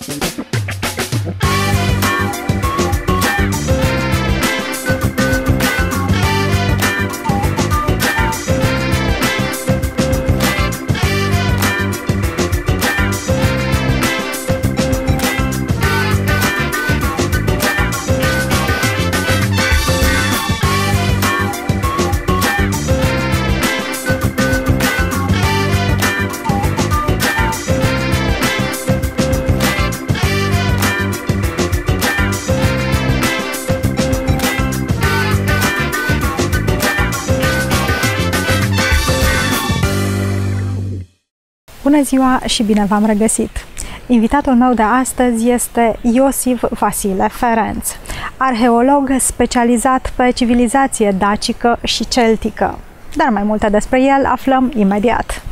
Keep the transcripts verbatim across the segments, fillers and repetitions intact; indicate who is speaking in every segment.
Speaker 1: Bună ziua și bine v-am regăsit! Invitatul meu de astăzi este Iosif Vasile Ferenc, arheolog specializat pe civilizație dacică și celtică. Dar mai multe despre el aflăm imediat.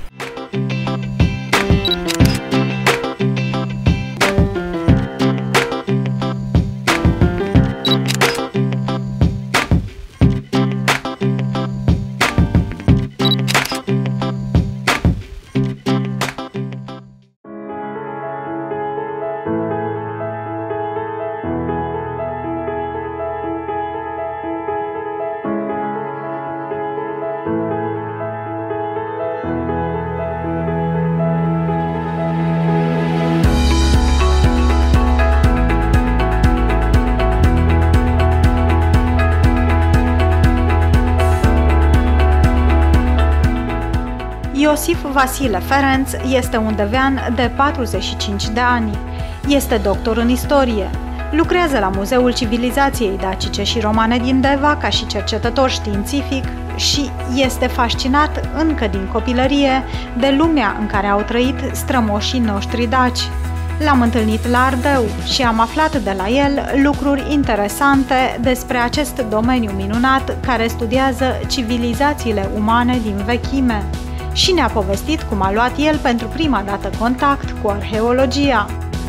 Speaker 1: Iosif Vasile Ferenc este un devean de patruzeci și cinci de ani. Este doctor în istorie. Lucrează la Muzeul Civilizației Dacice și Romane din Deva ca și cercetător științific și este fascinat încă din copilărie de lumea în care au trăit strămoșii noștri daci. L-am întâlnit la Ardeu și am aflat de la el lucruri interesante despre acest domeniu minunat care studiază civilizațiile umane din vechime. Și ne-a povestit cum a luat el pentru prima dată contact cu arheologia.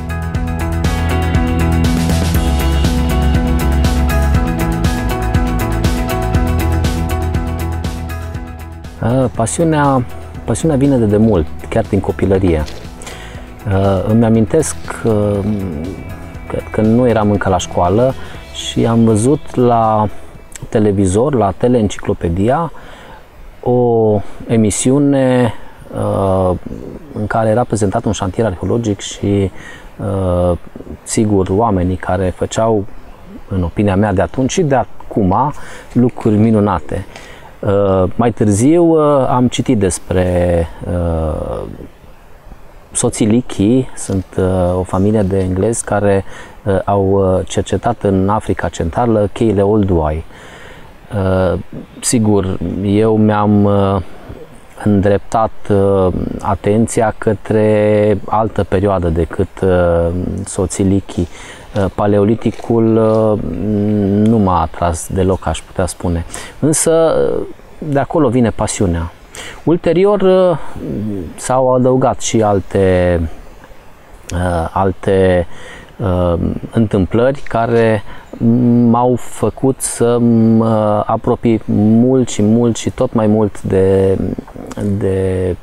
Speaker 2: Pasiunea, pasiunea vine de demult, chiar din copilărie. Îmi amintesc că, că nu eram încă la școală și am văzut la televizor, la Teleenciclopedia, o emisiune uh, în care era prezentat un șantier arheologic și uh, sigur oamenii care făceau, în opinia mea de atunci și de acum, lucruri minunate. Uh, mai târziu uh, am citit despre uh, soții Lichii, sunt uh, o familie de englezi care uh, au cercetat în Africa Centrală cheile Olduvai. Uh, sigur, eu mi-am uh, îndreptat uh, atenția către altă perioadă decât uh, soții Lichii. Uh, Paleoliticul uh, nu m-a atras deloc, aș putea spune. Însă de acolo vine pasiunea. Ulterior uh, s-au adăugat și alte, uh, alte uh, întâmplări care m-au făcut să mă apropii mult și mult și tot mai mult de, de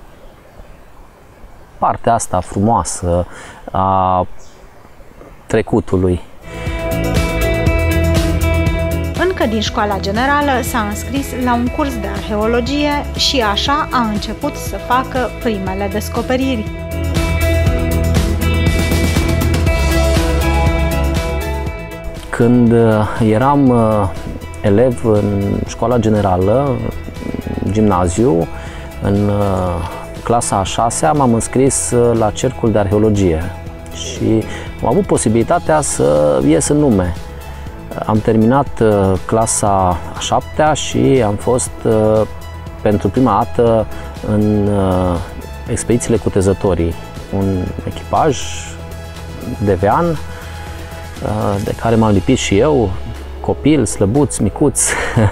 Speaker 2: partea asta frumoasă a trecutului.
Speaker 1: Încă din școala generală s-a înscris la un curs de arheologie și așa a început să facă primele descoperiri.
Speaker 2: Când eram elev în școala generală, gimnaziu, în clasa a șasea, m-am înscris la cercul de arheologie și am avut posibilitatea să ies în nume. Am terminat clasa a șaptea și am fost pentru prima dată în expedițiile cutezătorii, un echipaj devean de care m-am lipit și eu, copil, slăbuț, micuț.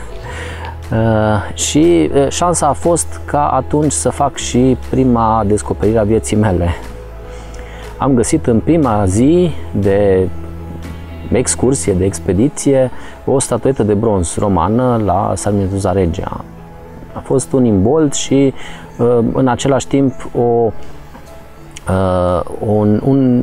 Speaker 2: Și șansa a fost ca atunci să fac și prima descoperire a vieții mele. Am găsit în prima zi de excursie, de expediție, o statuetă de bronz romană la Sarmientuza Regia. A fost un imbold și în același timp o uh, un, un,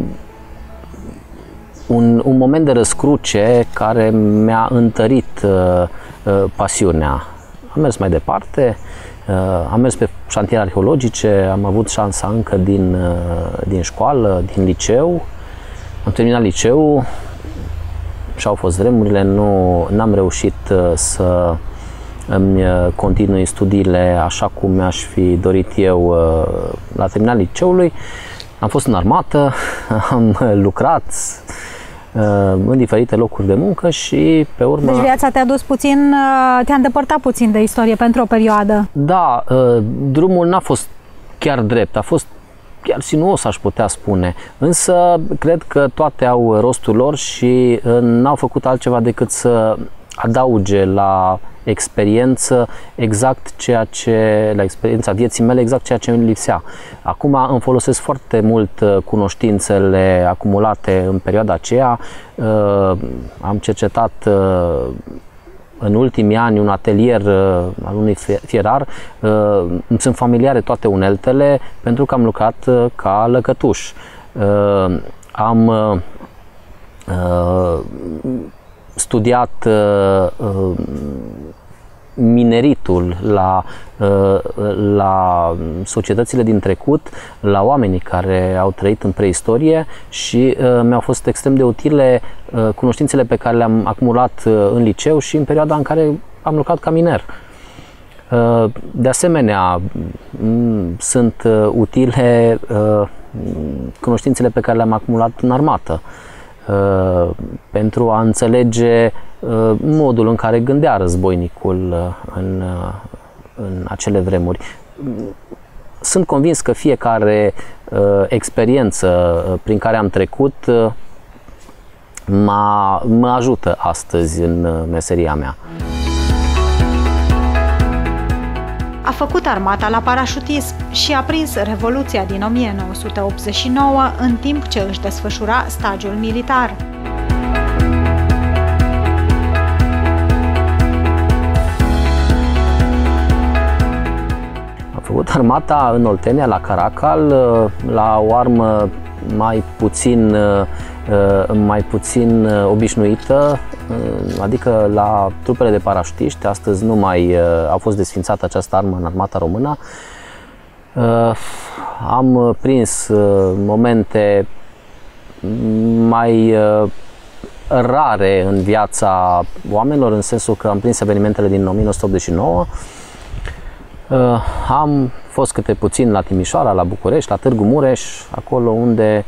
Speaker 2: un, un moment de răscruce care mi-a întărit uh, uh, pasiunea. Am mers mai departe, uh, am mers pe șantiere arheologice, am avut șansa încă din, uh, din școală, din liceu. Am terminat liceul și au fost vremurile, nu n-am reușit uh, să îmi continui studiile așa cum mi-aș fi dorit eu uh, la terminal liceului. Am fost în armată, am lucrat uh, în diferite locuri de muncă și pe urmă...
Speaker 1: Deci viața te-a dus puțin, te-a îndepărtat puțin de istorie pentru o perioadă.
Speaker 2: Da, uh, drumul n-a fost chiar drept, a fost chiar sinuos, aș putea spune, însă cred că toate au rostul lor și uh, n-au făcut altceva decât să adauge la experiență exact ceea ce, la experiența vieții mele, exact ceea ce îmi lipsea. Acum îmi folosesc foarte mult cunoștințele acumulate în perioada aceea. Am cercetat în ultimii ani un atelier al unui fierar. Îmi sunt familiare toate uneltele pentru că am lucrat ca lăcătuș. Am studiat uh, mineritul la, uh, la societățile din trecut, la oamenii care au trăit în preistorie și uh, mi-au fost extrem de utile uh, cunoștințele pe care le-am acumulat uh, în liceu și în perioada în care am lucrat ca miner. Uh, de asemenea, m- sunt uh, utile uh, cunoștințele pe care le-am acumulat în armată. Uh, pentru a înțelege uh, modul în care gândea războinicul uh, în, uh, în acele vremuri. Sunt convins că fiecare uh, experiență uh, prin care am trecut uh, mă ajută astăzi în uh, meseria mea.
Speaker 1: A făcut armata la parașutism și a prins Revoluția din o mie nouă sute optzeci și nouă în timp ce își desfășura stagiul militar.
Speaker 2: Am făcut armata în Oltenia, la Caracal, la o armă mai puțin, mai puțin obișnuită, adică la trupele de parașutiști. Astăzi nu mai a fost desființată această armă în armata română. Am prins momente mai rare în viața oamenilor, în sensul că am prins evenimentele din o mie nouă sute optzeci și nouă. Am fost câte puțin la Timișoara, la București, la Târgu Mureș, acolo unde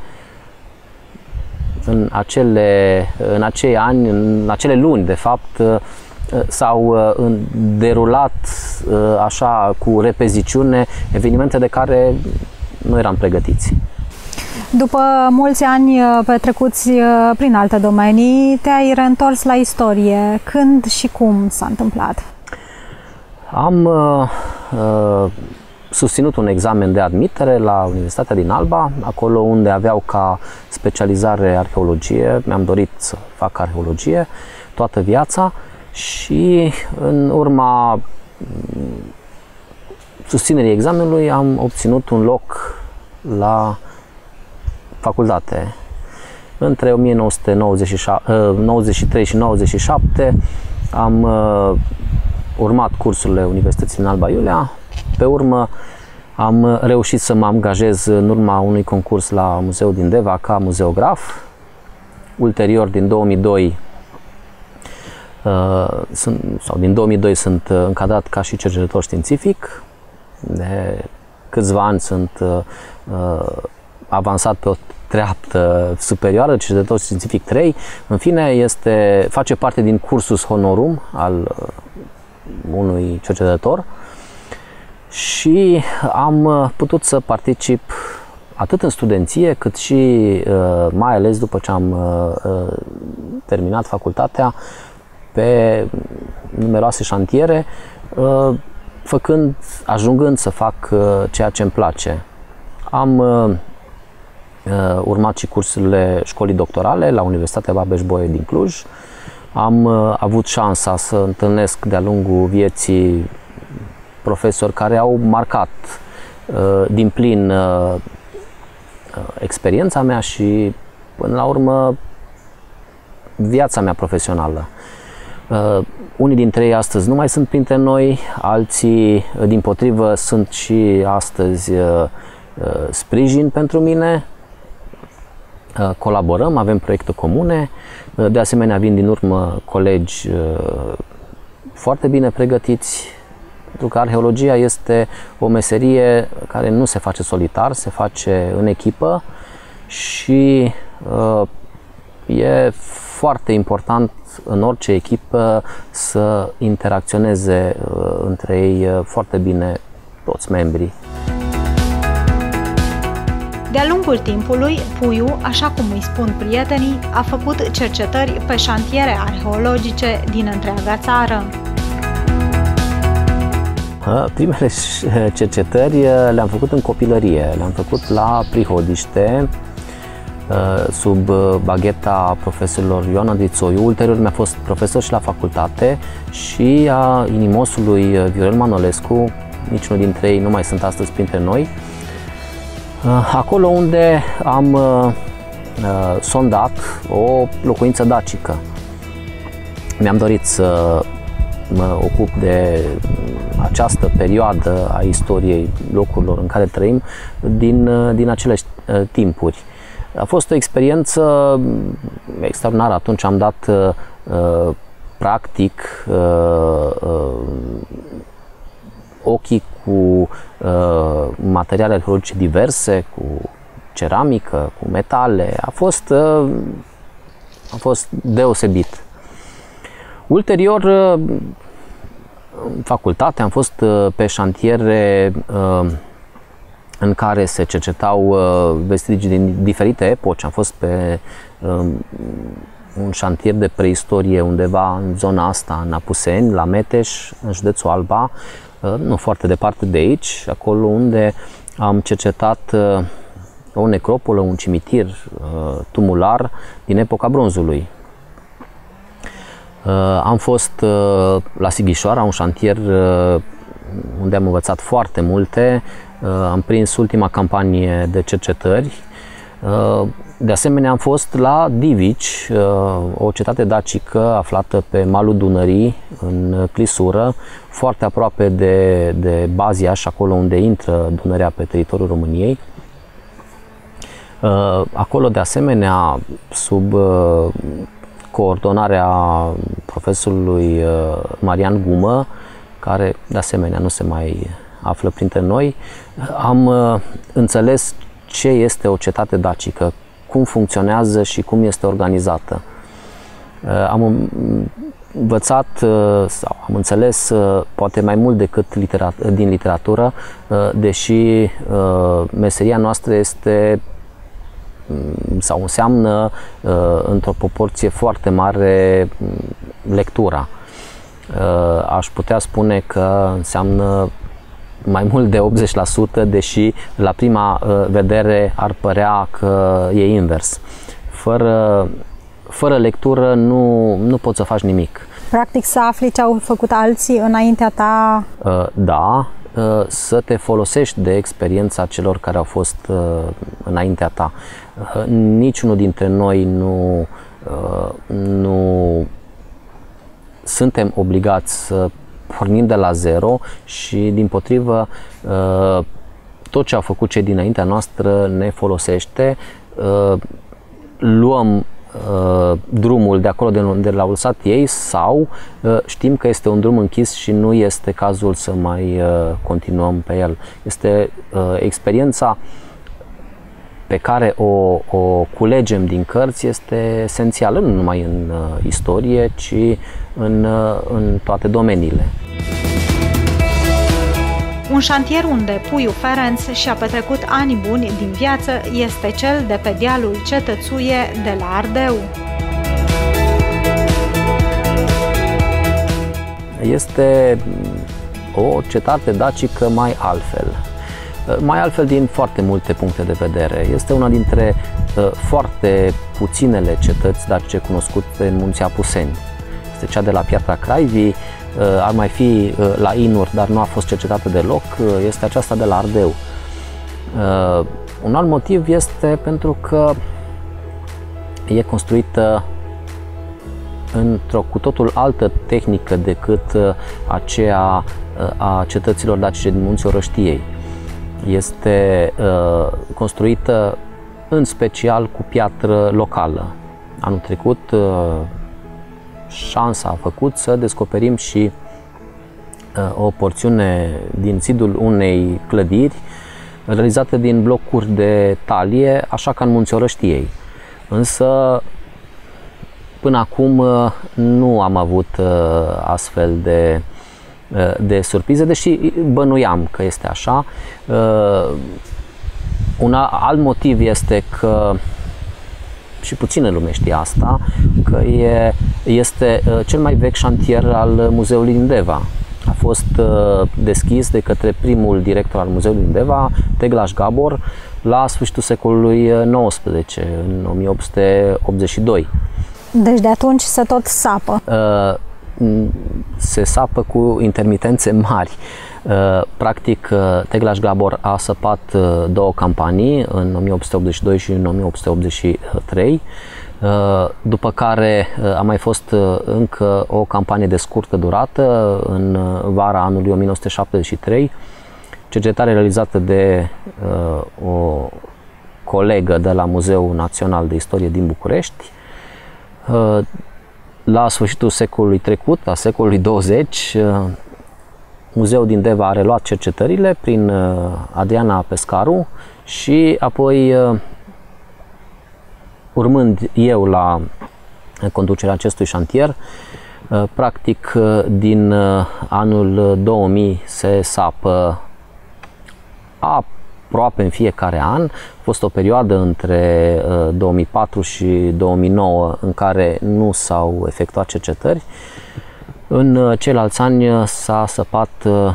Speaker 2: în acele, în acei ani, în acele luni, de fapt, s-au derulat așa cu repeziciune evenimente de care nu eram pregătiți.
Speaker 1: După mulți ani petrecuți prin alte domenii, te-ai reîntors la istorie. Când și cum s-a întâmplat?
Speaker 2: Am uh, uh, susținut un examen de admitere la Universitatea din Alba, acolo unde aveau ca specializare arheologie. Mi-am dorit să fac arheologie toată viața și în urma susținerii examenului am obținut un loc la facultate. Între o mie nouă sute nouăzeci și trei și nouăzeci și șapte am uh, urmat cursurile Universității din Alba Iulia. Pe urmă am reușit să mă angajez în urma unui concurs la muzeul din Deva ca muzeograf. Ulterior, din două mii doi, uh, sunt, sau din două mii doi sunt încadrat ca și cercetător științific. De câțiva ani sunt uh, avansat pe o treaptă superioară, cercetător științific trei. În fine, este, face parte din cursus honorum al uh, unui cercetător și am putut să particip atât în studenție cât și uh, mai ales după ce am uh, terminat facultatea pe numeroase șantiere, uh, făcând, ajungând să fac uh, ceea ce îmi place. Am uh, urmat și cursurile școlii doctorale la Universitatea Babeș-Bolyai din Cluj. Am uh, avut șansa să întâlnesc de-a lungul vieții profesori care au marcat uh, din plin uh, experiența mea și, până la urmă, viața mea profesională. Unii dintre ei astăzi nu mai sunt printre noi, alții, dimpotrivă, sunt și astăzi sprijin pentru mine. Colaborăm, avem proiecte comune, de asemenea vin din urmă colegi foarte bine pregătiți, pentru că arheologia este o meserie care nu se face solitar, se face în echipă și e foarte important în orice echipă să interacționeze între ei foarte bine toți membrii.
Speaker 1: De-a lungul timpului, Puiu, așa cum îi spun prietenii, a făcut cercetări pe șantiere arheologice din întreaga țară.
Speaker 2: Primele cercetări le-am făcut în copilărie, le-am făcut la Prihodiște, sub bagheta profesorilor Ioan Andrițoiu. Ulterior mi-a fost profesor și la facultate, și a inimosului Viorel Manolescu, niciunul dintre ei nu mai sunt astăzi printre noi. Acolo unde am uh, sondat o locuință dacică. Mi-am dorit să mă ocup de această perioadă a istoriei locurilor în care trăim din, din acele uh, timpuri. A fost o experiență extraordinară. Atunci am dat uh, practic uh, uh, ochii cu uh, materiale arheologice diverse, cu ceramică, cu metale. A fost, uh, a fost deosebit. Ulterior, uh, în facultate, am fost uh, pe șantiere uh, în care se cercetau uh, vestigii din diferite epoci. Am fost pe uh, un șantier de preistorie undeva în zona asta, în Apuseni, la Meteș, în județul Alba, nu foarte departe de aici, acolo unde am cercetat o necropolă, un cimitir tumular din epoca bronzului. Am fost la Sighișoara, un șantier unde am învățat foarte multe, am prins ultima campanie de cercetări. De asemenea, am fost la Divici, o cetate dacică aflată pe malul Dunării, în Clisură, foarte aproape de, de Baziaș, acolo unde intră Dunărea pe teritoriul României. Acolo, de asemenea, sub coordonarea profesorului Marian Gumă, care, de asemenea, nu se mai află printre noi, am înțeles ce este o cetate dacică, cum funcționează și cum este organizată. Am învățat sau am înțeles poate mai mult decât literat, din literatură, deși meseria noastră este sau înseamnă într-o proporție foarte mare lectura. Aș putea spune că înseamnă mai mult de optzeci la sută, deși la prima vedere ar părea că e invers. Fără, fără lectură nu, nu poți să faci nimic.
Speaker 1: Practic să afli ce au făcut alții înaintea ta?
Speaker 2: Da, să te folosești de experiența celor care au fost înaintea ta. Niciunul dintre noi nu, nu suntem obligați să pornim de la zero și, dimpotrivă, tot ce au făcut cei dinaintea noastră ne folosește. Luăm drumul de acolo de unde l-au lăsat ei, sau știm că este un drum închis și nu este cazul să mai continuăm pe el. Este experiența pe care o, o culegem din cărți, este esențială, nu numai în istorie, ci în, în toate domeniile.
Speaker 1: Un șantier unde Puiu Ferenc și-a petrecut ani buni din viață este cel de pe dealul Cetățuie de la Ardeu.
Speaker 2: Este o cetate dacică mai altfel. Mai altfel din foarte multe puncte de vedere. Este una dintre uh, foarte puținele cetăți dacice cunoscute în Munții Apuseni. Este cea de la Piatra Craivii, uh, ar mai fi uh, la Inur, dar nu a fost cercetată deloc, uh, este aceasta de la Ardeu. Uh, Un alt motiv este pentru că e construită într-o cu totul altă tehnică decât aceea a cetăților dacice din Munții Orăștiei. Este uh, construită în special cu piatră locală. Anul trecut uh, șansa a făcut să descoperim și uh, o porțiune din zidul unei clădiri realizată din blocuri de talie, așa ca în Munții Orăștiei. Însă până acum uh, nu am avut uh, astfel de de surprize, deși bănuiam că este așa. Un alt motiv este că, și puțină lume știe asta, că e, este cel mai vechi șantier al Muzeului din Deva. A fost deschis de către primul director al Muzeului din Deva, Teglaș Gabor, la sfârșitul secolului nouăsprezece, în o mie opt sute optzeci și doi.
Speaker 1: Deci de atunci se tot sapă.
Speaker 2: Uh, se sapă cu intermitențe mari. Practic, Teglaș Gabor a săpat două campanii, în o mie opt sute optzeci și doi și în o mie opt sute optzeci și trei, după care a mai fost încă o campanie de scurtă durată, în vara anului o mie nouă sute șaptezeci și trei, cercetare realizată de o colegă de la Muzeul Național de Istorie din București. La sfârșitul secolului trecut, la secolului douăzeci, Muzeul din Deva a reluat cercetările prin Adriana Pescaru și apoi, urmând eu la conducerea acestui șantier, practic din anul două mii se sapă aproape în fiecare an. A fost o perioadă între două mii patru și două mii nouă în care nu s-au efectuat cercetări. În ceilalți ani s-a săpat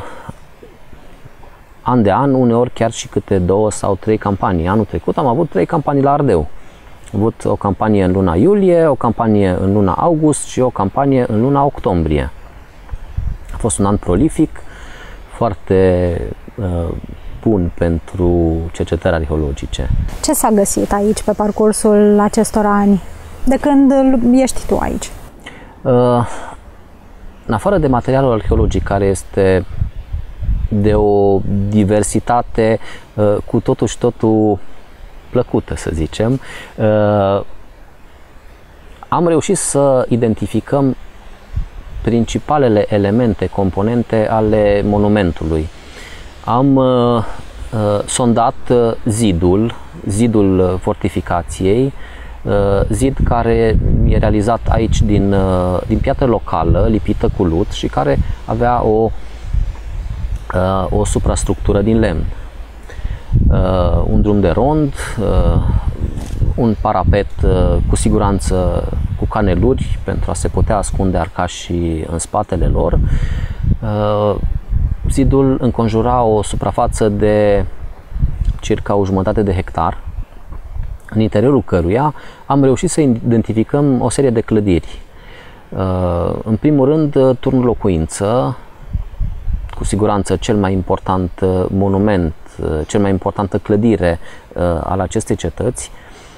Speaker 2: an de an, uneori chiar și câte două sau trei campanii. Anul trecut am avut trei campanii la Ardeu. Am avut o campanie în luna iulie, o campanie în luna august și o campanie în luna octombrie. A fost un an prolific, foarte uh, bun pentru cercetări arheologice.
Speaker 1: Ce s-a găsit aici pe parcursul acestor ani? De când ești tu aici?
Speaker 2: Uh, în afară de materialul arheologic, care este de o diversitate uh, cu totul și totul plăcută, să zicem, uh, am reușit să identificăm principalele elemente, componente ale monumentului. Am uh, uh, sondat uh, zidul, zidul fortificației, uh, zid care e realizat aici din, uh, din piatră locală, lipită cu lut și care avea o, uh, o suprastructură din lemn. Uh, un drum de rond, uh, un parapet uh, cu siguranță cu caneluri pentru a se putea ascunde arcașii în spatele lor. Uh, Zidul înconjura o suprafață de circa o jumătate de hectar, în interiorul căruia am reușit să identificăm o serie de clădiri. În primul rând, turnul locuință, cu siguranță cel mai important monument, cel mai importantă clădire al acestei cetăți,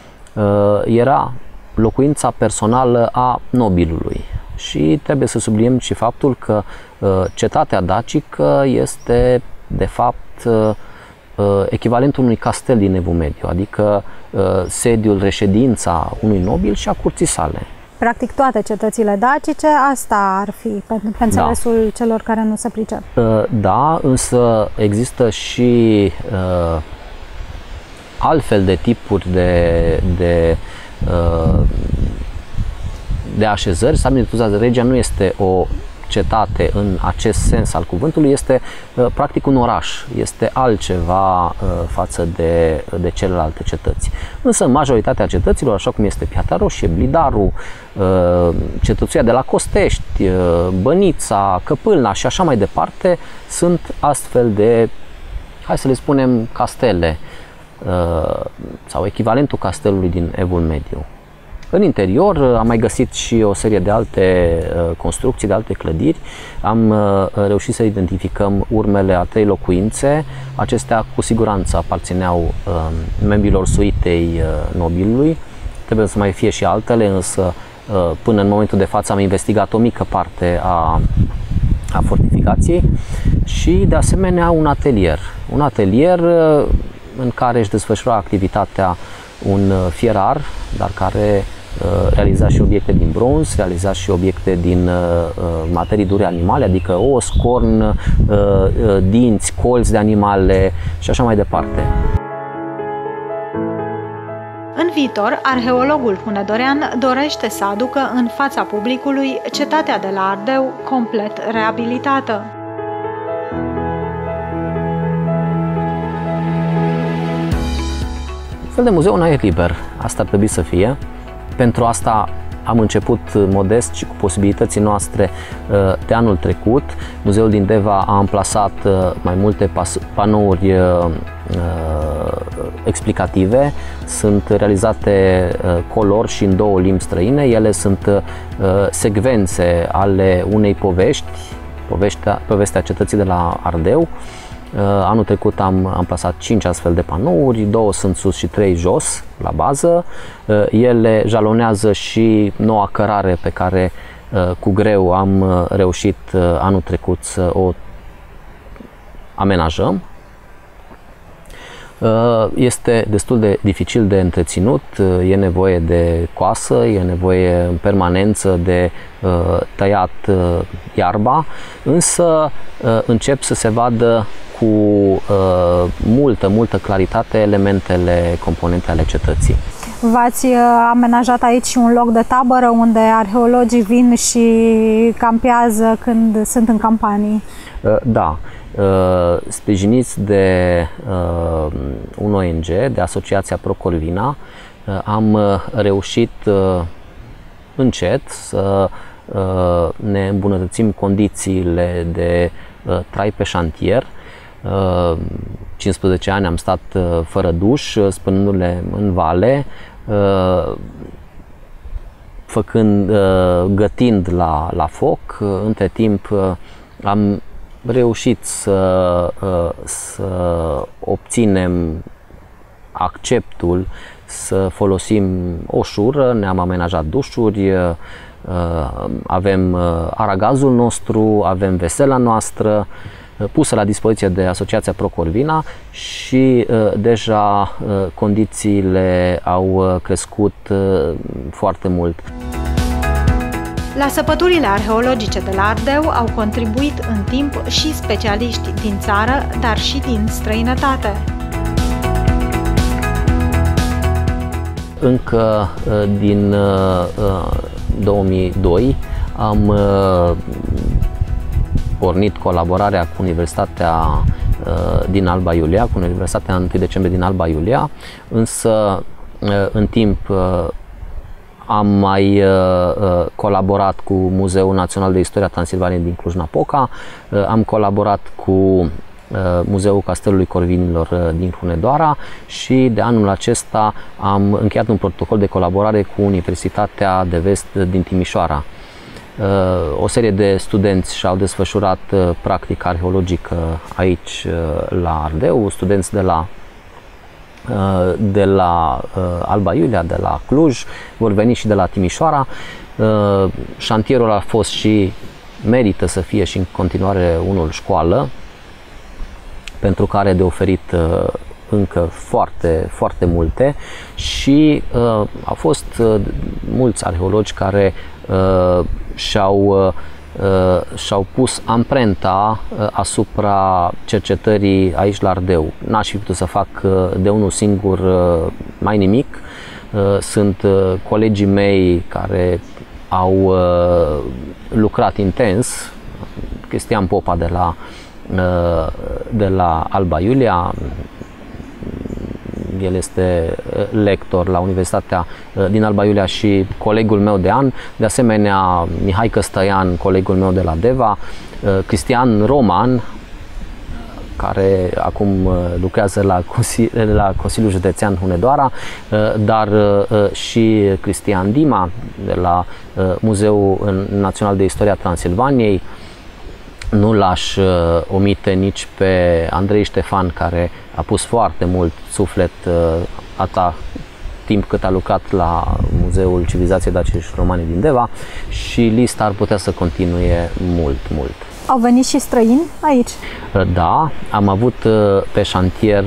Speaker 2: era locuința personală a nobilului. Și trebuie să subliniem și faptul că uh, cetatea dacică este, de fapt, uh, echivalentul unui castel din Evul Mediu, adică uh, sediul, reședința unui nobil și a curții sale.
Speaker 1: Practic toate cetățile dacice, asta ar fi, pe, pe înțelesul da. celor care nu se pricep.
Speaker 2: Uh, da, însă există și uh, altfel de tipuri de, de uh, de așezări. Samnituza Regia nu este o cetate în acest sens al cuvântului, este uh, practic un oraș, este altceva uh, față de, de celelalte cetăți. Însă majoritatea cetăților, așa cum este Piatra Roșie, Blidaru, uh, cetățuia de la Costești, uh, Bănița, Căpâlna și așa mai departe, sunt astfel de, hai să le spunem, castele uh, sau echivalentul castelului din Evul Mediu. În interior am mai găsit și o serie de alte construcții, de alte clădiri. Am reușit să identificăm urmele a trei locuințe. Acestea cu siguranță aparțineau membrilor suitei nobilului. Trebuie să mai fie și altele, însă până în momentul de față am investigat o mică parte a, a fortificației și de asemenea un atelier. Un atelier în care își desfășura activitatea un fierar, dar care realiza și obiecte din bronz, realiza și obiecte din materii dure animale, adică os, corn, dinți, colți de animale și așa mai departe.
Speaker 1: În viitor, arheologul hunedorean dorește să aducă în fața publicului cetatea de la Ardeu complet reabilitată.
Speaker 2: Un fel de muzeu în aer liber, asta ar trebui să fie. Pentru asta am început modest și cu posibilitățile noastre de anul trecut. Muzeul din Deva a amplasat mai multe panouri explicative. Sunt realizate color și în două limbi străine. Ele sunt secvențe ale unei povești, povestea, povestea cetății de la Ardeu. Anul trecut am amplasat cinci astfel de panouri, două sunt sus și trei jos, la bază. Ele jalonează și noua cărare pe care cu greu am reușit anul trecut să o amenajăm. Este destul de dificil de întreținut, e nevoie de coasă, e nevoie în permanență de tăiat iarba, însă încep să se vadă cu multă, multă claritate elementele, componente ale cetății.
Speaker 1: V-ați amenajat aici un loc de tabără unde arheologii vin și campează când sunt în campanii?
Speaker 2: Da. Sprijiniți de un O N G, de Asociația Pro Corvina, am reușit încet să ne îmbunătățim condițiile de trai pe șantier. cincisprezece ani am stat fără duș, spălându-le în vale, făcând, gătind la, la foc. Între timp am reușit să, să obținem acceptul să folosim o șură, ne-am amenajat dușuri, avem aragazul nostru, avem vesela noastră pusă la dispoziție de Asociația Pro Corvina și deja condițiile au crescut foarte mult.
Speaker 1: La săpăturile arheologice de la Ardeu au contribuit în timp și specialiști din țară, dar și din străinătate.
Speaker 2: Încă din două mii doi am pornit colaborarea cu Universitatea din Alba Iulia, cu Universitatea întâi decembrie din Alba Iulia, însă în timp am mai uh, colaborat cu Muzeul Național de Istoria Transilvaniei din Cluj-Napoca, uh, am colaborat cu uh, Muzeul Castelului Corvinilor uh, din Hunedoara și de anul acesta am încheiat un protocol de colaborare cu Universitatea de Vest din Timișoara. Uh, o serie de studenți și-au desfășurat uh, practica arheologică aici uh, la Ardeu, studenți de la de la Alba Iulia, de la Cluj, vor veni și de la Timișoara. Șantierul a fost și merită să fie și în continuare unul școală, pentru care are de oferit încă foarte, foarte multe și au fost mulți arheologi care și-au și-au pus amprenta asupra cercetării aici la Ardeu. N-aș fi putut să fac de unul singur mai nimic. Sunt colegii mei care au lucrat intens, Cristian Popa de la, de la Alba Iulia, el este lector la Universitatea din Alba Iulia și colegul meu de an, de asemenea Mihai Căstăian, colegul meu de la Deva, Cristian Roman, care acum lucrează la, Consili- la Consiliul Județean Hunedoara, dar și Cristian Dima de la Muzeul Național de Istoria Transilvaniei. Nu l-aș omite nici pe Andrei Ștefan, care a pus foarte mult suflet atâta timp cât a lucrat la Muzeul Civilizației Dacice și Romane din Deva, și lista ar putea să continue mult, mult.
Speaker 1: Au venit și străini aici?
Speaker 2: Da, am avut pe șantier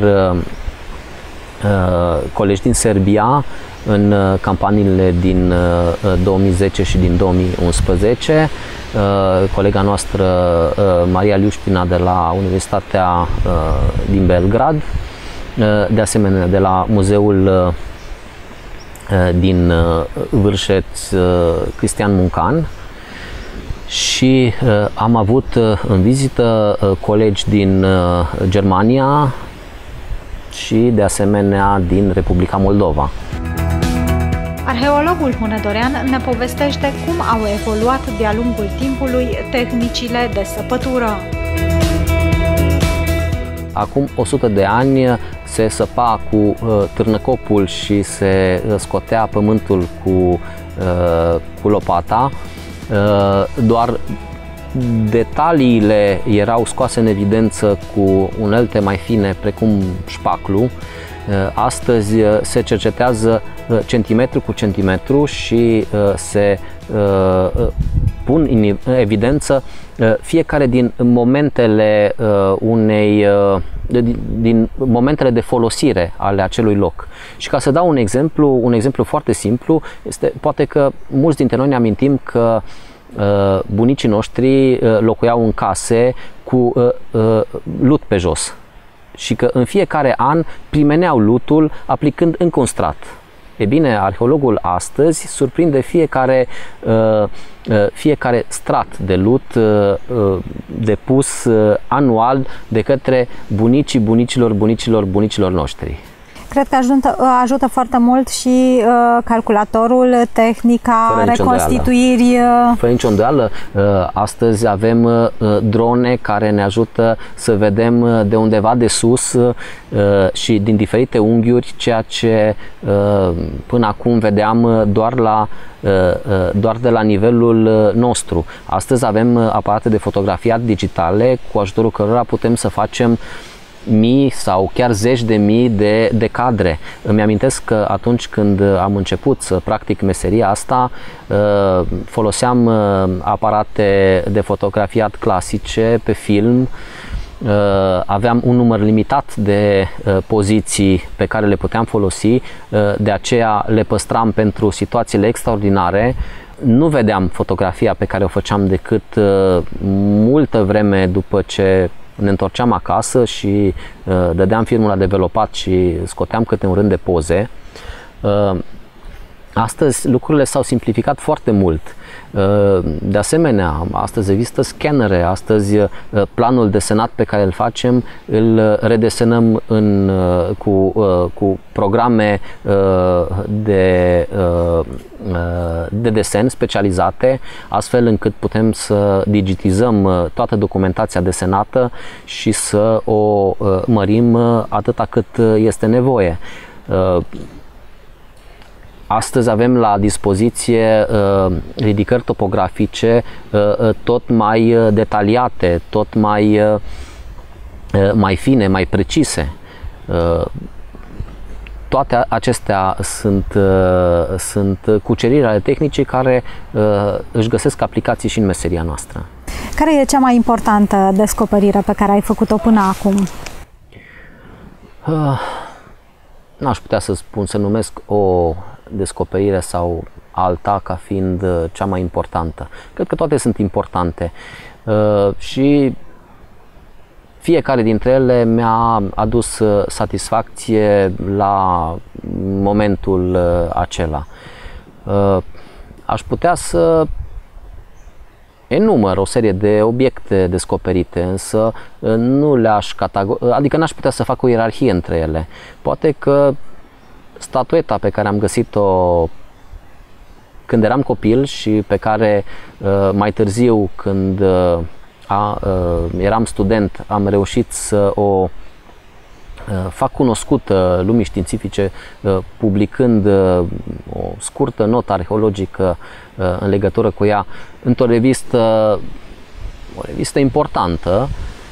Speaker 2: colegi din Serbia în campaniile din două mii zece și din două mii unsprezece. Colega noastră Maria Liușpina de la Universitatea din Belgrad, de asemenea de la Muzeul din Vârșeț, Cristian Muncan, și am avut în vizită colegi din Germania și de asemenea din Republica Moldova.
Speaker 1: Arheologul hunedorean ne povestește cum au evoluat de-a lungul timpului tehnicile de săpătură.
Speaker 2: Acum o sută de ani se săpa cu uh, târnăcopul și se uh, scotea pământul cu, uh, cu lopata. Uh, doar detaliile erau scoase în evidență cu unelte mai fine, precum șpaclu. Uh, astăzi se cercetează uh, centimetru cu centimetru și uh, se uh, pun în evidență uh, fiecare din momentele uh, unei uh, din momentele de folosire ale acelui loc. Și ca să dau un exemplu, un exemplu foarte simplu, este poate că mulți dintre noi ne amintim că uh, bunicii noștri uh, locuiau în case cu uh, uh, lut pe jos și că în fiecare an primeneau lutul aplicând încă un strat. E bine, arheologul astăzi surprinde fiecare, uh, fiecare strat de lut uh, depus uh, anual de către bunicii bunicilor bunicilor bunicilor noștri.
Speaker 1: Cred că ajută, ajută foarte mult și uh, calculatorul, tehnica reconstituirii.
Speaker 2: Fără nicio îndoială, uh, astăzi avem uh, drone care ne ajută să vedem uh, de undeva de sus uh, și din diferite unghiuri ceea ce uh, până acum vedeam doar, la, uh, doar de la nivelul nostru. Astăzi avem aparate de fotografiat digitale cu ajutorul cărora putem să facem mii sau chiar zeci de mii de, de cadre. Îmi amintesc că atunci când am început să practic meseria asta, foloseam aparate de fotografiat clasice pe film, aveam un număr limitat de poziții pe care le puteam folosi, de aceea le păstram pentru situațiile extraordinare. Nu vedeam fotografia pe care o făceam decât multă vreme după ce ne întorceam acasă și uh, dădeam filmul la developat și scoteam câte un rând de poze. Uh, astăzi lucrurile s-au simplificat foarte mult. Uh, de asemenea, astăzi există scanere, astăzi uh, planul desenat pe care îl facem îl redesenăm în, uh, cu, uh, cu programe uh, de, uh, de desen specializate, astfel încât putem să digitizăm toată documentația desenată și să o mărim atâta cât este nevoie. Astăzi avem la dispoziție ridicări topografice tot mai detaliate, tot mai, mai fine, mai precise. Toate acestea sunt, uh, sunt cuceriri ale tehnicii care uh, își găsesc aplicații și în meseria noastră.
Speaker 1: Care e cea mai importantă descoperire pe care ai făcut-o până acum?
Speaker 2: Uh, n-aș putea să spun, să numesc o descoperire sau alta ca fiind cea mai importantă. Cred că toate sunt importante uh, și fiecare dintre ele mi-a adus satisfacție la momentul acela. Aș putea să enumăr o serie de obiecte descoperite, însă nu le-aș categoriza, adică n-aș putea să fac o ierarhie între ele. Poate că statueta pe care am găsit-o când eram copil și pe care mai târziu, când a, eram student, am reușit să o fac cunoscută lumii științifice publicând o scurtă notă arheologică în legătură cu ea într-o revistă, o revistă importantă.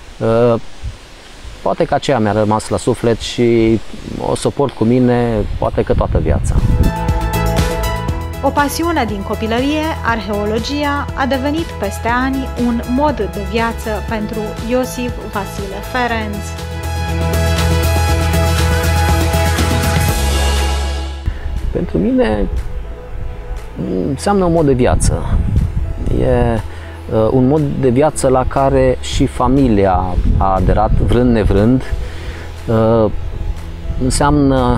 Speaker 2: Poate că aceea mi-a rămas la suflet și o să o port cu mine poate că toată viața.
Speaker 1: O pasiune din copilărie, arheologia a devenit peste ani un mod de viață pentru Iosif Vasile Ferenc.
Speaker 2: Pentru mine înseamnă un mod de viață. E un mod de viață la care și familia a aderat, vrând nevrând. Înseamnă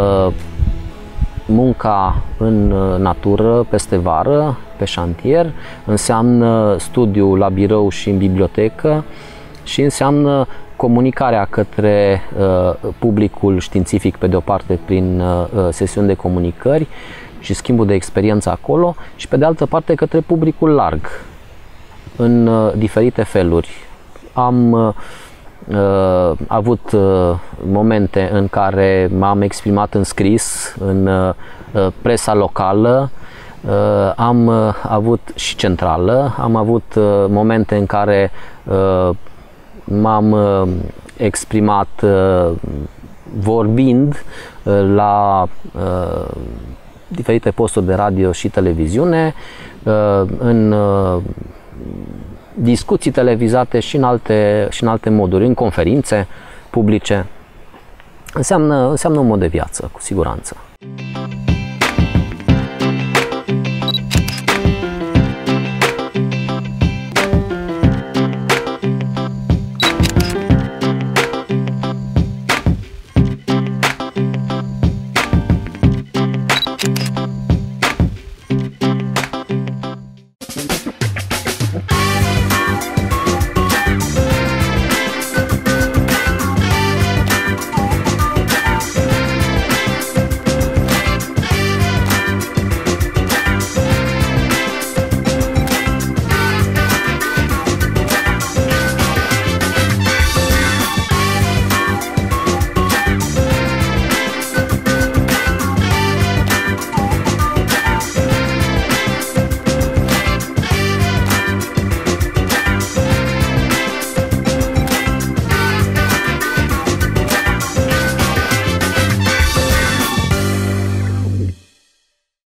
Speaker 2: munca în natură, peste vară, pe șantier, înseamnă studiu la birou și în bibliotecă și înseamnă comunicarea către uh, publicul științific, pe de o parte prin uh, sesiuni de comunicări și schimbul de experiență acolo și pe de altă parte către publicul larg în uh, diferite feluri. Am uh, uh, avut uh, momente în care m-am exprimat în scris, în uh, presa locală, uh, am uh, avut și centrală, am avut uh, momente în care uh, m-am uh, exprimat uh, vorbind uh, la uh, diferite posturi de radio și televiziune, uh, în uh, discuții televizate și în alte, și în alte moduri, în conferințe publice. Înseamnă, înseamnă un mod de viață, cu siguranță.